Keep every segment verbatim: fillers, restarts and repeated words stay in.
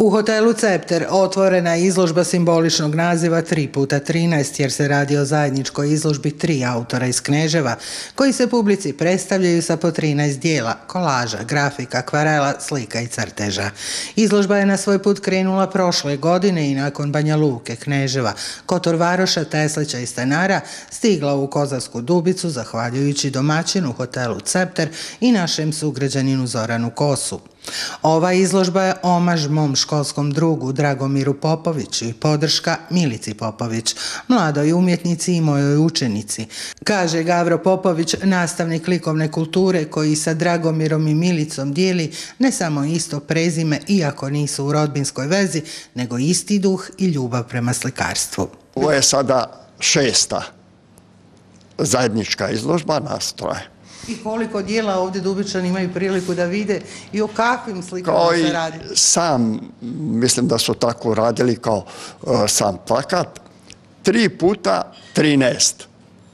U hotelu Cepter otvorena je izložba simboličnog naziva tri puta trinaest jer se radi o zajedničkoj izložbi tri autora iz Kneževa koji se publici predstavljaju sa po trinaest dijela, kolaža, grafika, akvarela, slika i crteža. Izložba je na svoj put krenula prošle godine i nakon Banja Luke, Kneževa, Kotor Varoša, Teslića i Stenara stigla u Kozavsku Dubicu zahvaljujući domaćinu hotelu Cepter i našem sugrađaninu Zoranu Kosu. Ova izložba je omaž mom školskom drugu Dragomiru Popoviću i podrška Milici Popović, mladoj umjetnici i mojoj učenici, kaže Gavro Popović, nastavnik likovne kulture koji sa Dragomirom i Milicom dijeli ne samo isto prezime iako nisu u rodbinskoj vezi, nego isti duh i ljubav prema slikarstvu. Ovo je sada šesta zajednička izložba nas troje. I koliko dijela ovdje Dubičani imaju priliku da vide i o kakvim slikama se radi? Sam, mislim da su tako radili kao uh, sam plakat, tri puta trinaest.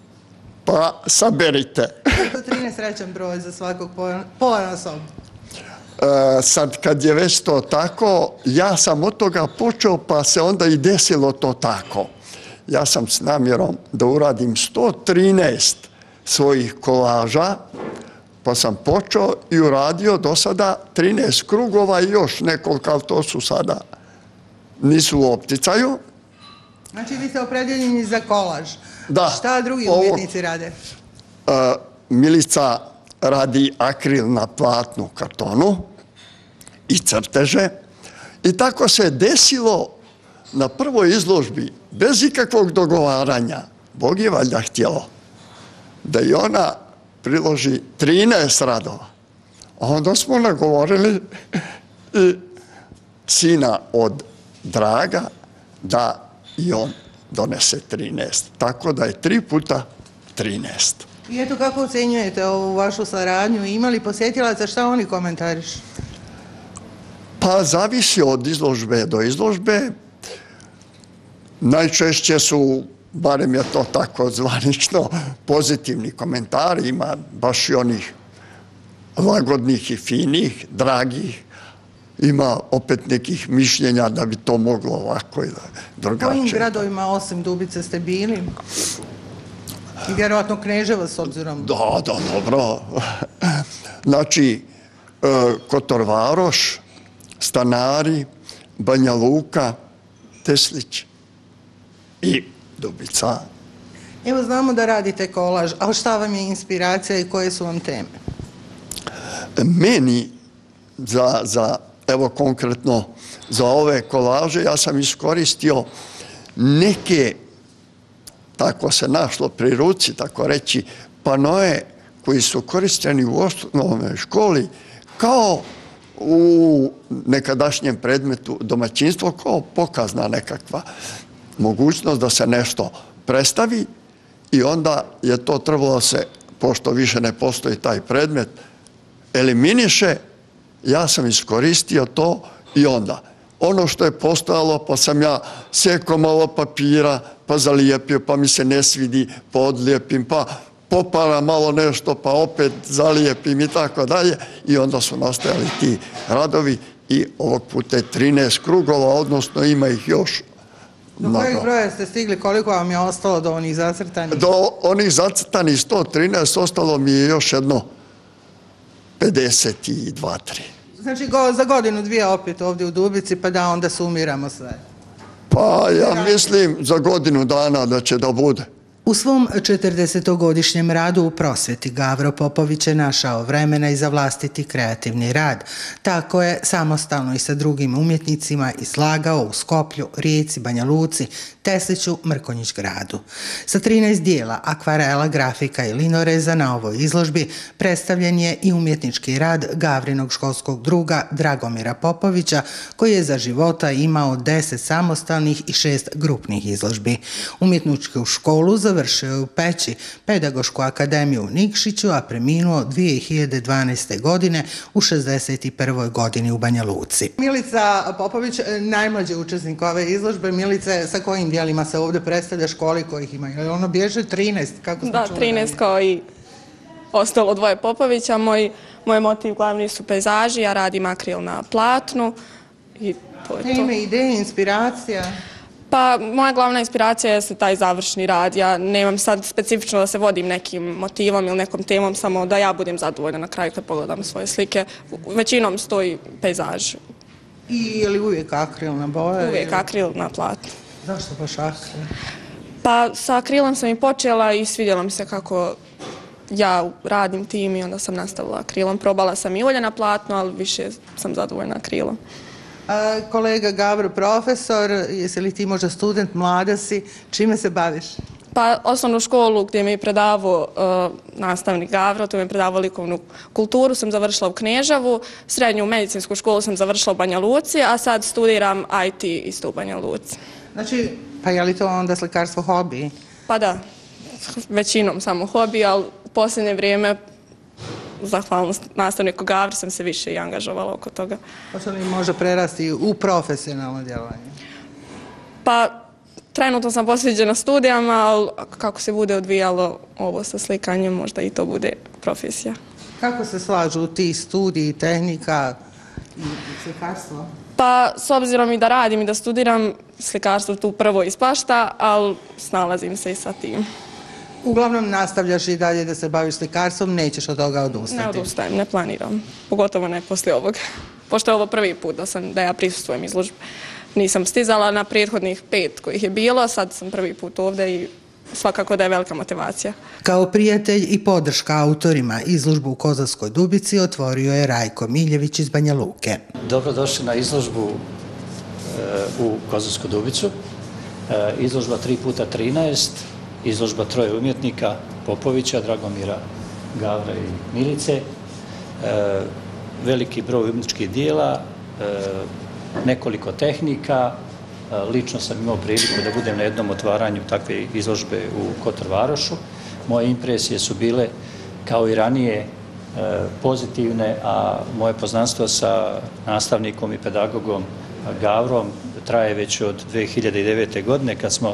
Pa saberite. To trinaest srećan broj za svakog ponasom. Uh, sad kad je već to tako, ja sam od toga počeo pa se onda i desilo to tako. Ja sam s namjerom da uradim sto trinaest svojih kolaža, pa sam počeo i uradio do sada trinaest krugova i još nekoliko, ali to su sada, nisu u opticaju. Znači vi ste opredjeljeni za kolaž. Da. Šta drugi umjetnici rade? Uh, Milica radi akril na platnu kartonu i crteže. I tako se desilo na prvoj izložbi, bez ikakvog dogovaranja, Bog je valjda htjelo da i ona priloži trinaest radova. A onda smo nagovorili i sina od Draga da i on donese trinaest. Tako da je tri puta trinaest. I eto kako ocenjujete ovu vašu saradnju? Imali posjetilaca, šta oni komentarišu? Pa zavisi od izložbe do izložbe. Najčešće su, barem je to tako zvanično, pozitivni komentari, ima baš i onih lagodnih i finih, dragih, ima opet nekih mišljenja da bi to moglo ovako i drugačije. Kojim gradovima osim Dubice ste bili? I vjerojatno Kneževa s obzirom? Da, da, dobro. Znači, Kotor Varoš, Stanari, Banja Luka, Teslić i Dubica. Evo znamo da radite kolaž, ali šta vam je inspiracija i koje su vam teme? Meni, za, za, evo konkretno za ove kolaže, ja sam iskoristio neke, tako se našlo pri ruci, tako reći, panoe koji su koristeni u osnovnoj školi kao u nekadašnjem predmetu domaćinstvo, kao pokazna nekakva mogućnost da se nešto predstavi i onda je to trebalo se, pošto više ne postoji taj predmet, eliminiše, ja sam iskoristio to i onda ono što je postojalo, pa sam ja sekao malo papira, pa zalijepio, pa mi se ne svidi, pa odlijepim, pa popara malo nešto, pa opet zalijepim i tako dalje. I onda su nastajali ti radovi i ovog puta je trinaest krugova, odnosno ima ih još. Do kojeg broja ste stigli, koliko vam je ostalo do onih zacrtanih? Do onih zacrtanih sto trinaest, ostalo mi je još jedno pedeset dva tri. Znači za godinu dvije opet ovdje u Dubici, pa da onda sumiramo sve. Pa ja mislim za godinu dana da će da bude. U svom četrdesetogodišnjem radu u prosvjeti Gavro Popović je našao vremena i za vlastiti kreativni rad. Tako je samostalno i sa drugim umjetnicima izlagao u Skoplju, Rijeci, Banja Luci, Tesliću, Mrkonjić gradu. Sa trinaest dijela, akvarela, grafika i linoreza na ovoj izložbi predstavljen je i umjetnički rad Gavrinog školskog druga Dragomira Popovića, koji je za života imao deset samostalnih i šest grupnih izložbi. Umjetničku školu završio je u Peći, Pedagošku akademiju u Nikšiću, a preminuo dvije hiljade dvanaeste. godine u šezdeset prvoj godini u Banja Luci. Milica Popović, najmlađi učesnik ove izložbe. Milice, sa kojim dijelima se ovdje predstavljaš, koliko ih ima? Je li ono bježe trinaest? Da, trinaest kao i ostalo dvoje Popovića. Moj, moj motiv glavni su pejzaži, ja radim akril na platnu i to je to. Ime, ideje, inspiracija? Pa moja glavna inspiracija je taj završni rad. Ja nemam sad specifično da se vodim nekim motivom ili nekom temom, samo da ja budem zadovoljna na kraju kad pogledam svoje slike. Većinom stoji pejzaž. I je li uvijek akrilna boja? Uvijek akril na platnu. Zašto baš akril? Pa sa akrilom sam i počela i svidjelo mi se kako ja radim tim i onda sam nastavila akrilom. Probala sam i ulje na platnu, ali više sam zadovoljna akrilom. A, kolega Gavro, profesor, jesi li ti možda student, mlada si, čime se baviš? Pa osnovnu školu gdje mi je predavao uh, nastavnik Gavro, tu mi je predavao likovnu kulturu, sam završila u Kneževu, srednju medicinsku školu sam završila u Banja Luci, a sad studiram I T isto u Banja Luci. Znači, pa je li to onda slikarstvo hobi? Pa da, većinom samo hobi, ali u posljednje vrijeme, zahvalnost nastavniku Gavri, sam se više i angažovala oko toga. Pa se li može prerasti u profesionalno djelovanje? Pa, trenutno sam posveđena studijama, ali kako se bude odvijalo ovo sa slikanjem, možda i to bude profesija. Kako se slažu ti studiji, tehnika i slikarstvo? Pa, s obzirom i da radim i da studiram, slikarstvo tu prvo ispašta, ali snalazim se i sa tim. Uglavnom nastavljaš i dalje da se baviš slikarstvom, nećeš od toga odustati? Ne odustajem, ne planiram. Pogotovo ne poslije ovoga. Pošto je ovo prvi put da, sam, da ja prisustvujem izložbi. Nisam stizala na prethodnih pet kojih je bilo, sad sam prvi put ovdje i svakako da je velika motivacija. Kao prijatelj i podrška autorima izložbu u Kozarskoj Dubici otvorio je Rajko Miljević iz Banja Luke. Dobrodošli na izložbu u Kozarsku Dubicu. Izložba tri puta trinaest, izložba troje umjetnika, Popovića, Dragomira, Gavra i Milice. Veliki broj umjetničkih dijela, nekoliko tehnika. Lično sam imao priliku da budem na jednom otvaranju takve izložbe u Kotor Varošu. Moje impresije su bile, kao i ranije, pozitivne, a moje poznanstvo sa nastavnikom i pedagogom Gavrom traje već od dve hiljade devete. godine, kad smo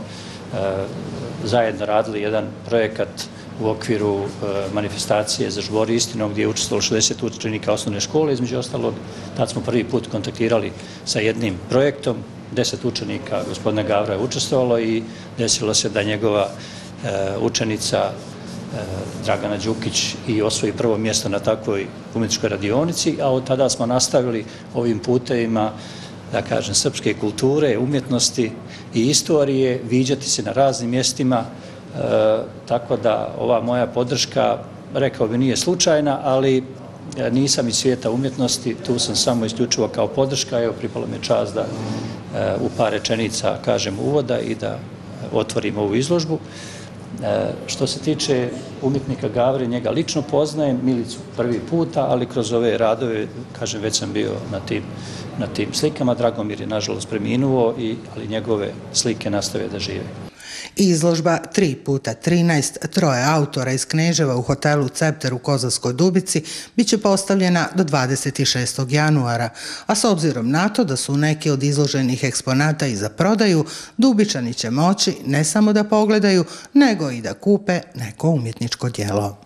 zajedno radili jedan projekat u okviru manifestacije za Žbori istinom, gdje je učestvovalo šezdeset učenika osnovne škole. Između ostalog, tad smo prvi put kontaktirali sa jednim projektom. Deset učenika gospodina Gavra je učestvovalo i desilo se da njegova učenica Dragana Đukić i osvoji prvo mjesto na takvoj umjetničkoj radionici, a od tada smo nastavili ovim putevima, da kažem, srpske kulture, umjetnosti i istorije, viđati se na raznim mjestima, tako da ova moja podrška, rekao bi, nije slučajna, ali nisam iz svijeta umjetnosti, tu sam samo isključivo kao podrška, evo pripalo mi čast da u par rečenica kažem uvoda i da otvorim ovu izložbu. Što se tiče umjetnika Gavre, njega lično poznajem, Milicu prvi puta, ali kroz ove radove, kažem, već sam bio na tim, na tim slikama. Dragomir je nažalost preminuo, i, ali njegove slike nastave da žive. Izložba tri puta trinaest troje autora iz Kneževa u hotelu Cepter u Kozarskoj Dubici bit će postavljena do dvadeset šestog januara, a s obzirom na to da su neki od izloženih eksponata i za prodaju, Dubičani će moći ne samo da pogledaju, nego i da kupe neko umjetničko djelo.